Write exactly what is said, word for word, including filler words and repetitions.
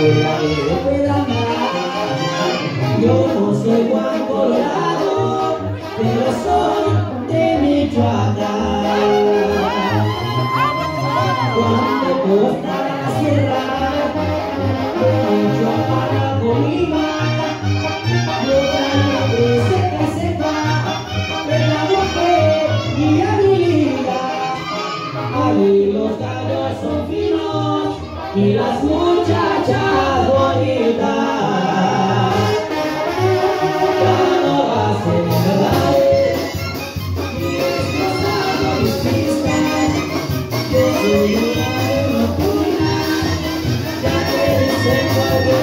abuela de Pedramar. Yo no soy Juan Colorado, pero soy de Michoacán. Cuando costa la sierra, de Michoacán a Colima, yo traigo seca y seca, de la mujer y a mi vida. Ahí los gallos son finos y las muchachas bonitas. We'll be right back.